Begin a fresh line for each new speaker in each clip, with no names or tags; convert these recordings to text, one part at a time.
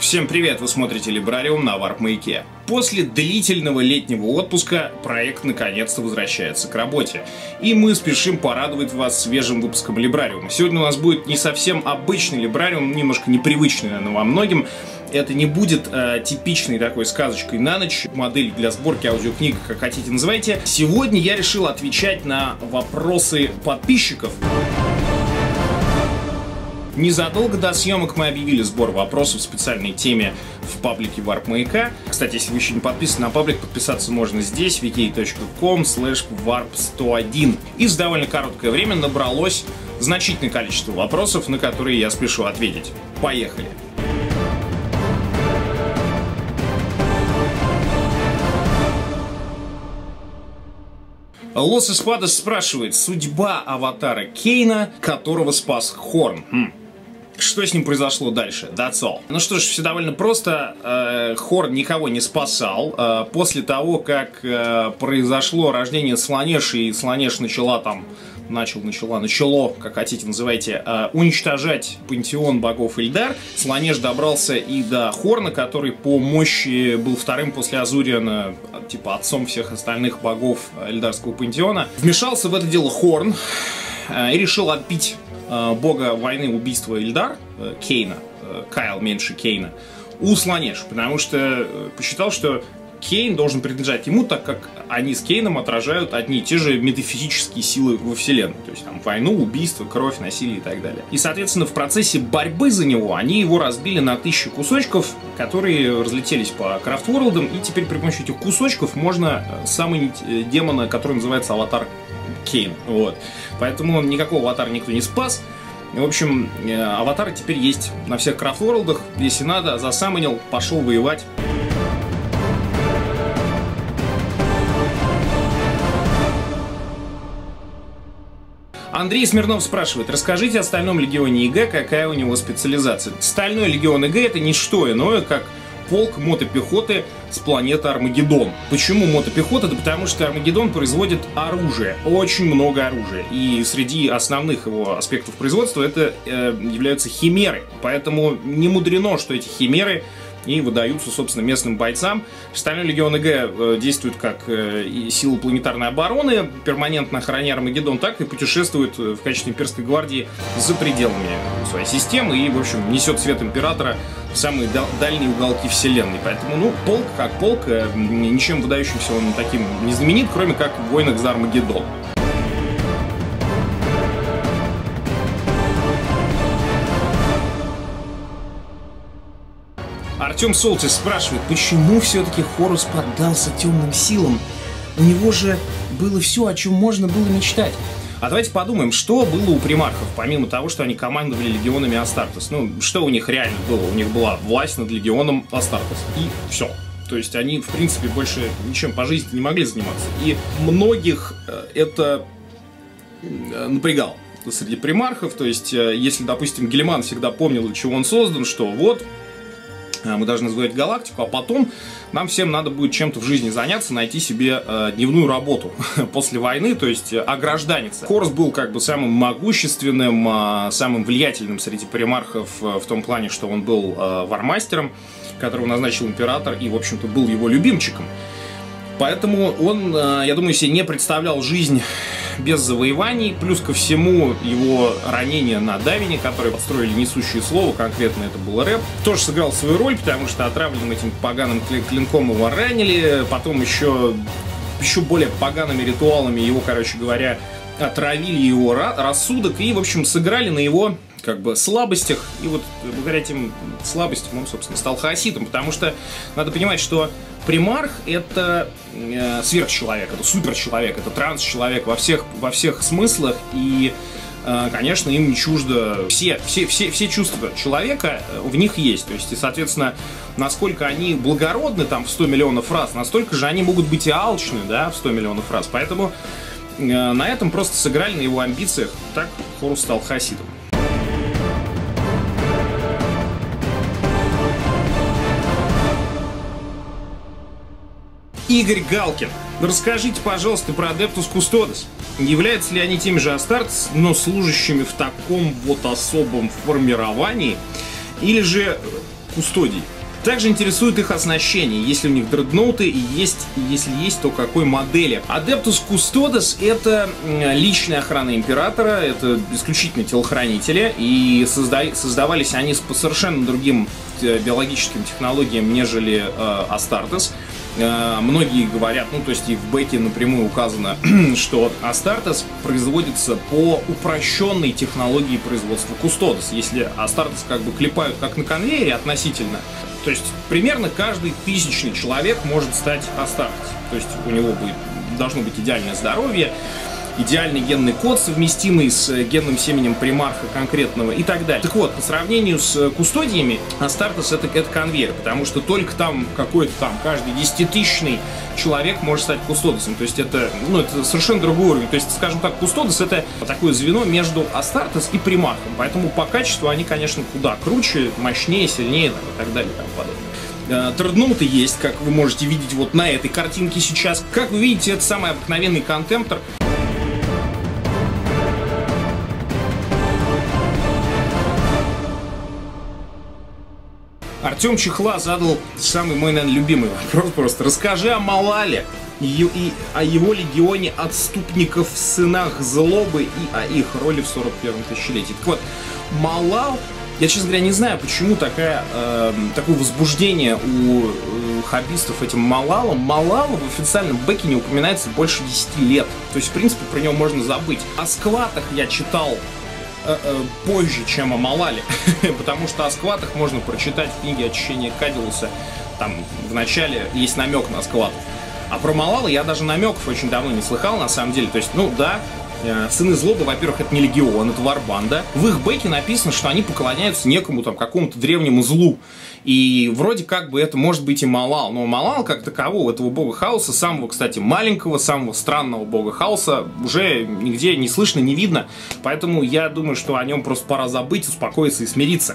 Всем привет, вы смотрите Либрариум на Варп-маяке. После длительного летнего отпуска проект наконец-то возвращается к работе. И мы спешим порадовать вас свежим выпуском Либрариума. Сегодня у нас будет не совсем обычный Либрариум, немножко непривычный, наверное, во многим. Это не будет типичной такой сказочкой на ночь, модель для сборки аудиокниг, как хотите называйте. Сегодня я решил отвечать на вопросы подписчиков. Незадолго до съемок мы объявили сбор вопросов в специальной теме в паблике Варп-маяка. Кстати, если вы еще не подписаны на паблик, подписаться можно здесь, vk.com/warp101. И за довольно короткое время набралось значительное количество вопросов, на которые я спешу ответить. Поехали! Лос Эспадос спрашивает: судьба аватара Кейна, которого спас Хорн. Что с ним произошло дальше? That's all. Ну что ж, все довольно просто. Хорн никого не спасал. После того, как произошло рождение Сланеш, и Сланеш начало, как хотите называйте, уничтожать пантеон богов Эльдар, Сланеш добрался и до Хорна, который по мощи был вторым после Азуриана, типа отцом всех остальных богов эльдарского пантеона. Вмешался в это дело Хорн и решил отбить бога войны убийства Эльдар, Кейна, Кайл меньше Кейна, у Сланеш, потому что посчитал, что Кейн должен принадлежать ему, так как они с Кейном отражают одни и те же метафизические силы во вселенной. То есть там войну, убийство, кровь, насилие и так далее. И, соответственно, в процессе борьбы за него они его разбили на 1000 кусочков, которые разлетелись по крафтворлдам, и теперь при помощи этих кусочков можно самый демона, который называется аватар Кейн. Вот. Поэтому никакого аватара никто не спас. В общем, аватары теперь есть на всех крафтворлдах. Если надо, засамонил, пошел воевать. Андрей Смирнов спрашивает: расскажите о Стальном Легионе ИГ, какая у него специализация. Стальной Легион ИГ — это не что иное, как полк мотопехоты с планеты Армагеддон. Почему мотопехота? Да потому что Армагеддон производит оружие, очень много оружия. И среди основных его аспектов производства это являются химеры. Поэтому не мудрено, что эти химеры и выдаются, собственно, местным бойцам. Стальной Легион ИГ действует как и сила планетарной обороны, перманентно охраняя Армагеддон, так и путешествует в качестве имперской гвардии за пределами своей системы и, в общем, несет свет императора в самые дальние уголки вселенной. Поэтому, ну, полк как полк, ничем выдающимся он таким не знаменит, кроме как в войнах за Армагеддон. Артем Солтис спрашивает, почему все-таки Хорус поддался темным силам? У него же было все, о чем можно было мечтать. А давайте подумаем, что было у примархов, помимо того, что они командовали легионами Астартес. Ну, что у них реально было? У них была власть над легионом Астартес. И все. То есть они, в принципе, больше ничем по жизни не могли заниматься. И многих это напрягало среди примархов. То есть, если, допустим, Гелиман всегда помнил, для чего он создан, что вот мы должны завоевать галактику, а потом нам всем надо будет чем-то в жизни заняться, найти себе дневную работу после войны, то есть огражданиться. Хорус был как бы самым могущественным, самым влиятельным среди примархов в том плане, что он был вармастером, которого назначил император, и, в общем-то, был его любимчиком. Поэтому он, я думаю, себе не представлял жизнь без завоеваний. Плюс ко всему его ранение на Давине, которые подстроили несущее слово, конкретно это был рэп, тоже сыграл свою роль, потому что отравленным этим поганым клинком его ранили. Потом еще более погаными ритуалами его, короче говоря, отравили его рассудок и, в общем, сыграли на его как бы слабостях, и вот благодаря этим слабостям он, собственно, стал хаоситом, потому что надо понимать, что примарх — это сверхчеловек, это суперчеловек, это трансчеловек во всех смыслах, и, конечно, им не чуждо все чувства человека в них есть, то есть, и, соответственно, насколько они благородны там в 100 миллионов раз, настолько же они могут быть и алчны, да, в 100 миллионов раз, поэтому на этом просто сыграли на его амбициях, так Хорус стал хаоситом. Игорь Галкин. Расскажите, пожалуйста, про Adeptus Custodes. Являются ли они теми же Астартес, но служащими в таком вот особом формировании? Или же кустодий. Также интересует их оснащение, если у них дредноуты и если есть, то какой модели. Adeptus Custodes — это личная охрана императора, это исключительно телохранители, и создавались они по совершенно другим биологическим технологиям, нежели Астартес. Многие говорят, ну то есть и в бэке напрямую указано, что Астартес производится по упрощенной технологии производства Custodes. Если Астартес как бы клепают как на конвейере относительно, то есть примерно каждый 1000-й человек может стать Астартес. То есть у него должно быть идеальное здоровье, идеальный генный код, совместимый с генным семенем примарха конкретного и так далее. Так вот, по сравнению с кустодиями, Астартес это конвейер, потому что только там какой-то там каждый 10-тысячный человек может стать кустодесом. То есть это совершенно другой уровень. То есть, скажем так, кустодес — это такое звено между Астартес и примархом. Поэтому по качеству они, конечно, куда круче, мощнее, сильнее и так далее и тому подобное. Дредноуты есть, как вы можете видеть вот на этой картинке сейчас. Как вы видите, это самый обыкновенный контемптор. Артем Чехла задал самый мой, наверное, любимый вопрос просто. Расскажи о Малале и о его легионе отступников в сынах злобы и о их роли в 41-м тысячелетии. Так вот, Малал, я, честно говоря, не знаю, почему такое возбуждение у хоббистов этим Малалом. Малал в официальном бэке не упоминается больше 10 лет. То есть, в принципе, про него можно забыть. О скватах я читал позже, чем о Малале, потому что о скватах можно прочитать в книге «Очищение Кадилуса». Там в начале есть намек на скватов. А про Малала я даже намеков очень давно не слыхал, на самом деле. То есть, ну да, сыны злобы, во-первых, это не легион, это варбанда. В их бэке написано, что они поклоняются некому там какому-то древнему злу. И вроде как бы это может быть и Малал. Но Малал как такового, этого бога хаоса, самого, кстати, маленького, самого странного бога хаоса, уже нигде не слышно, не видно. Поэтому я думаю, что о нем просто пора забыть, успокоиться и смириться.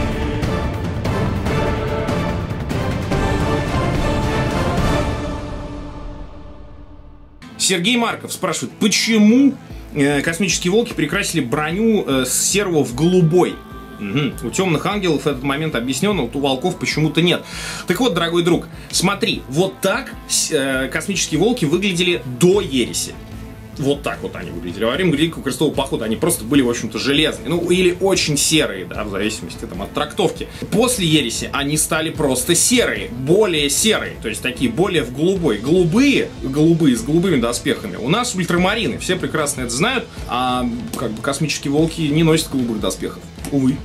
Сергей Марков спрашивает, почему космические волки перекрасили броню с серого в голубой? У темных ангелов этот момент объяснен, а вот у волков почему-то нет. Так вот, дорогой друг, смотри, вот так космические волки выглядели до ереси. Вот так вот они выглядели. Во время Великого Крестового похода они просто были, в общем-то, железные. Ну, или очень серые, да, в зависимости там, от трактовки. После ереси они стали просто серые, более серые. То есть такие более в голубой. Голубые с голубыми доспехами. У нас ультрамарины, все прекрасно это знают. А как бы космические волки не носят голубых доспехов. Увы.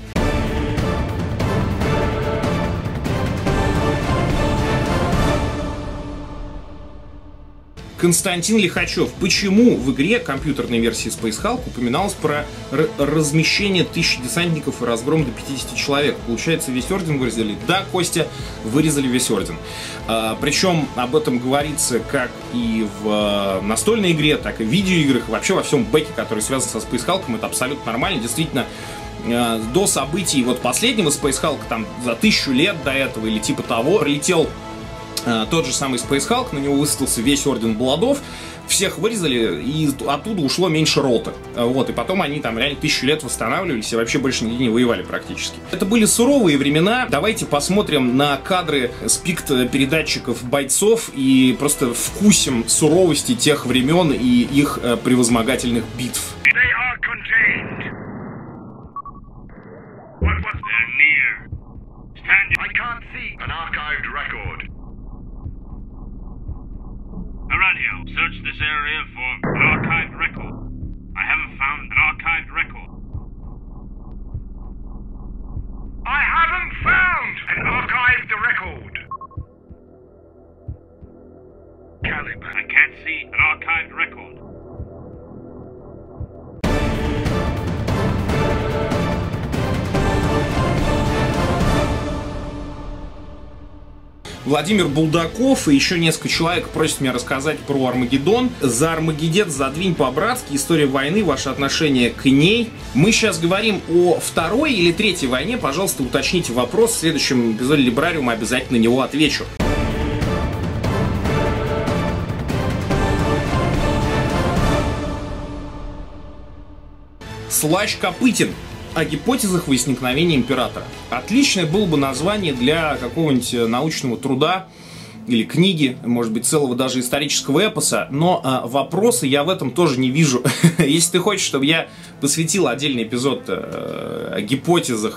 Константин Лихачев. Почему в игре компьютерной версии Space Hulk упоминалось про размещение 1000 десантников и разгром до 50 человек? Получается, весь орден вырезали? Да, Костя, вырезали весь орден. Причем об этом говорится как и в настольной игре, так и в видеоиграх, вообще во всем бэке, который связан со Space Hulk. Это абсолютно нормально. Действительно, до событий вот последнего Space Hulk, там за 1000 лет до этого или типа того, прилетел тот же самый Space Hulk, на него высадился весь Орден Бладов, всех вырезали, и оттуда ушло меньше роты. Вот, и потом они там реально 1000 лет восстанавливались и вообще больше нигде не воевали практически. Это были суровые времена. Давайте посмотрим на кадры с пикт-передатчиков бойцов и просто вкусим суровости тех времен и их превозмогательных битв.
Aradio, search this area for an archived record. I haven't found an archived record. I haven't found an archived record. Caliban. I can't see an archived record.
Владимир Булдаков и еще несколько человек просят меня рассказать про Армагеддон. За Армагеддет задвинь по-братски, история войны, ваше отношение к ней. Мы сейчас говорим о второй или третьей войне. Пожалуйста, уточните вопрос. В следующем эпизоде Либрариума обязательно на него отвечу. Слащ Копытин. о гипотезах возникновения императора. Отличное было бы название для какого-нибудь научного труда или книги, может быть, целого даже исторического эпоса, но вопроса я в этом тоже не вижу. Если ты хочешь, чтобы я посвятил отдельный эпизод о гипотезах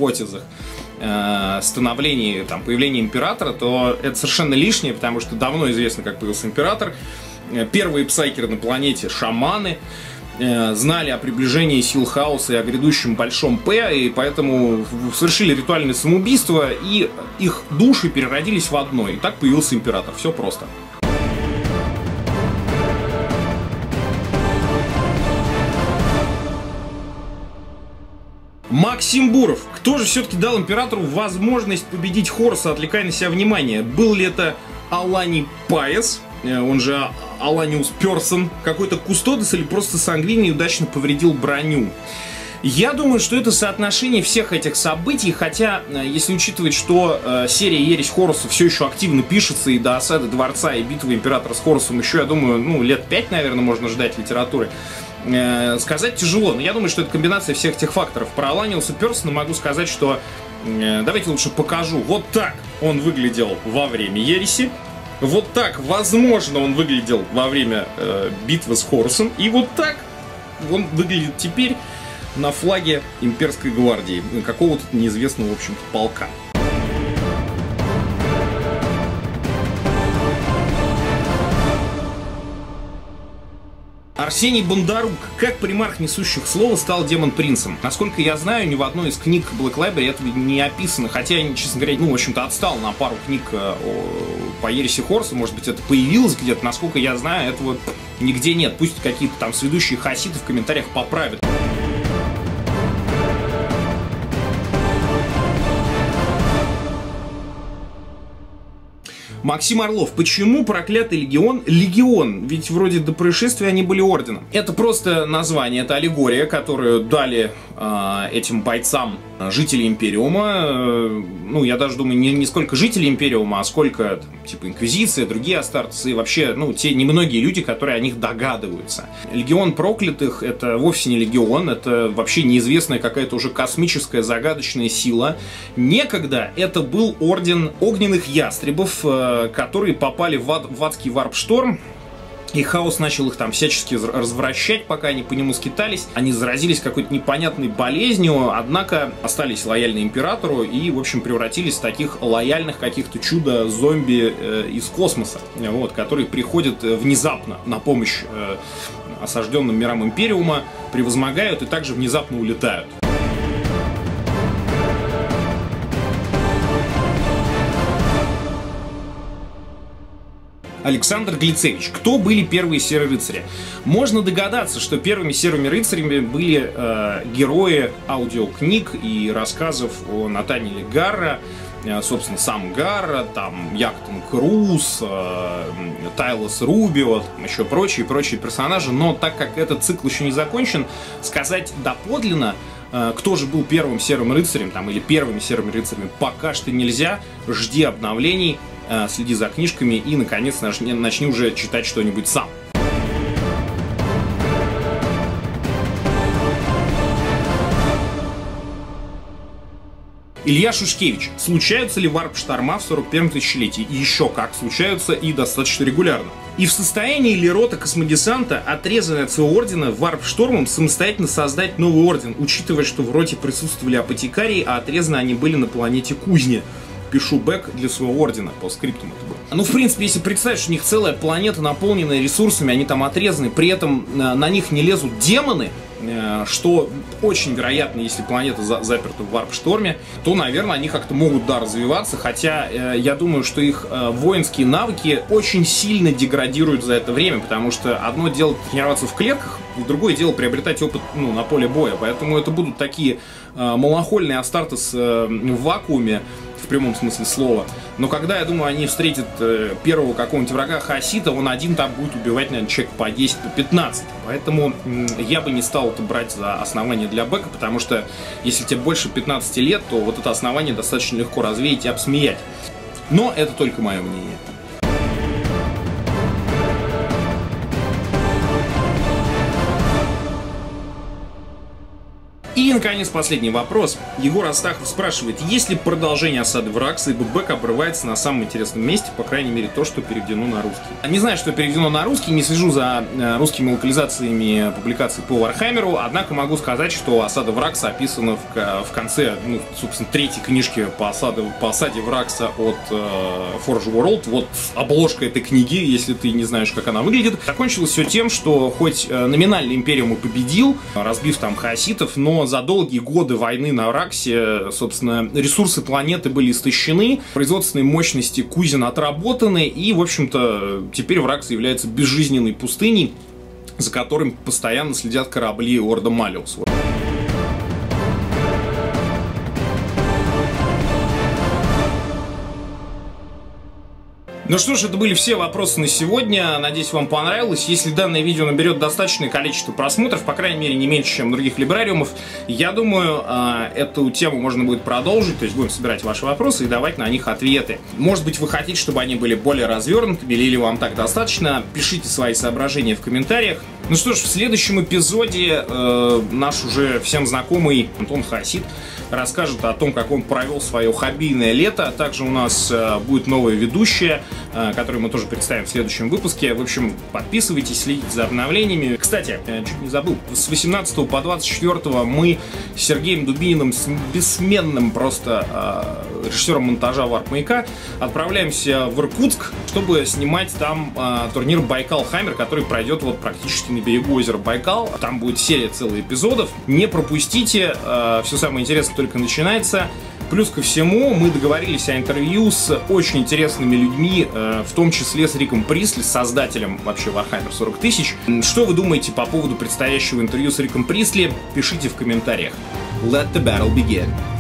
становления, там, появления императора, то это совершенно лишнее, потому что давно известно, как появился император. Первые псайкеры на планете, шаманы, знали о приближении сил хаоса и о грядущем большом П, и поэтому совершили ритуальное самоубийство, и их души переродились в одно, и так появился император. Все просто. Максим Буров. Кто же все-таки дал императору возможность победить Хоруса, отвлекая на себя внимание? Был ли это Алани Паес, он же Аланиус Персон, какой-то Кустодес, или просто Сангвини удачно повредил броню? Я думаю, что это соотношение всех этих событий, хотя, если учитывать, что серия «Ересь Хоруса» все еще активно пишется, и до осады дворца и битвы императора с Хорусом еще, я думаю, лет 5, наверное, можно ждать литературы, сказать тяжело. Но я думаю, что это комбинация всех этих факторов. Про Аланиуса Персона могу сказать, что давайте лучше покажу. Вот так он выглядел во время ереси. Вот так, возможно, он выглядел во время битвы с Хорусом. И вот так он выглядит теперь на флаге имперской гвардии. Какого-то неизвестного, в общем-то, полка. Арсений Бондарук. Как примарх несущих слова стал демон-принцем? Насколько я знаю, ни в одной из книг Black Library этого не описано. Хотя я, честно говоря, в общем-то, отстал на пару книг по ереси Хоруса. Может быть, это появилось где-то. Насколько я знаю, этого нигде нет. Пусть какие-то там сведущие хаситы в комментариях поправят. Максим Орлов. Почему проклятый легион легион? Ведь вроде до происшествия они были орденом. Это просто название, это аллегория, которую дали этим бойцам жители Империума. Я даже думаю, не сколько жителей Империума, а сколько, типа, Инквизиция, другие Астартесы, и вообще, те немногие люди, которые о них догадываются. Легион проклятых — это вовсе не легион, это вообще неизвестная какая-то уже космическая загадочная сила. Некогда это был орден огненных ястребов, которые попали в адский варп-шторм, и хаос начал их там всячески развращать, пока они по нему скитались. Они заразились какой-то непонятной болезнью, однако остались лояльны императору и, в общем, превратились в таких лояльных каких-то чудо-зомби из космоса, которые приходят внезапно на помощь осажденным мирам Империума, превозмогают и также внезапно улетают. Александр Глицевич. Кто были первые серые рыцари? Можно догадаться, что первыми серыми рыцарями были герои аудиокниг и рассказов о Натаниэле Гарра, собственно, сам Гарра, там Яктон Круз, Тайлос Рубио, еще прочие персонажи. Но так как этот цикл еще не закончен, сказать доподлинно, кто же был первым серым рыцарем или первыми серыми рыцарями, пока что нельзя. Жди обновлений, следи за книжками и, наконец, начни уже читать что-нибудь сам. Илья Шушкевич. Случаются ли варп-шторма в 41-м тысячелетии? И еще как случаются, и достаточно регулярно. И в состоянии ли рота космодесанта, отрезанная от своего ордена, варп-штормом самостоятельно создать новый орден, учитывая, что в роте присутствовали апотекарии, а отрезаны они были на планете Кузня? Пишу бэк для своего ордена, по скриптам это было. В принципе, если представить, что у них целая планета, наполненная ресурсами, они там отрезаны, при этом на них не лезут демоны, что очень вероятно, если планета заперта в варп-шторме, то, наверное, они как-то могут, развиваться, хотя я думаю, что их воинские навыки очень сильно деградируют за это время, потому что одно дело тренироваться в клетках, другое дело приобретать опыт на поле боя, поэтому это будут такие малохольные Астартес в вакууме, в прямом смысле слова. Но когда, я думаю, они встретят первого какого-нибудь врага хасита, он один там будет убивать, наверное, человек по 10, по 15. Поэтому я бы не стал это брать за основание для бэка, потому что если тебе больше 15 лет, то вот это основание достаточно легко развеять и обсмеять. Но это только мое мнение. И наконец, последний вопрос. Егор Астахов спрашивает, есть ли продолжение осады Вракса, ибо бэк обрывается на самом интересном месте, по крайней мере, то, что переведено на русский. Не знаю, что переведено на русский, не слежу за русскими локализациями публикаций по Вархаммеру, однако могу сказать, что осада Вракса описана в конце, ну, собственно, третьей книжки по осаде Вракса от Forge World. Вот обложка этой книги, если ты не знаешь, как она выглядит. Закончилось все тем, что хоть номинально Империум и победил, разбив там хаоситов, но за долгие годы войны на Враксе, собственно, ресурсы планеты были истощены, производственные мощности кузин отработаны, и, в общем-то, теперь Вракс является безжизненной пустыней, за которым постоянно следят корабли Орда Малиус. Ну что ж, это были все вопросы на сегодня. Надеюсь, вам понравилось. Если данное видео наберет достаточное количество просмотров, по крайней мере, не меньше, чем других либрариумов, я думаю, эту тему можно будет продолжить. То есть будем собирать ваши вопросы и давать на них ответы. Может быть, вы хотите, чтобы они были более развернутыми, или вам так достаточно? Пишите свои соображения в комментариях. Ну что ж, в следующем эпизоде наш уже всем знакомый Антон Хаосит расскажет о том, как он провел свое хоббийное лето. Также у нас будет новая ведущая, которую мы тоже представим в следующем выпуске. В общем, подписывайтесь, следите за обновлениями. Кстати, чуть не забыл, с 18 по 24 мы с Сергеем Дубининым, с бессменным просто режиссером монтажа Варп-маяка, отправляемся в Иркутск, чтобы снимать там турнир Байкал-Хаммер, который пройдет вот практически на берегу озера Байкал. Там будет серия целых эпизодов. Не пропустите, все самое интересное только начинается. Плюс ко всему, мы договорились о интервью с очень интересными людьми, в том числе с Риком Присли, создателем вообще Warhammer 40 000. Что вы думаете по поводу предстоящего интервью с Риком Присли? Пишите в комментариях. Let the battle begin.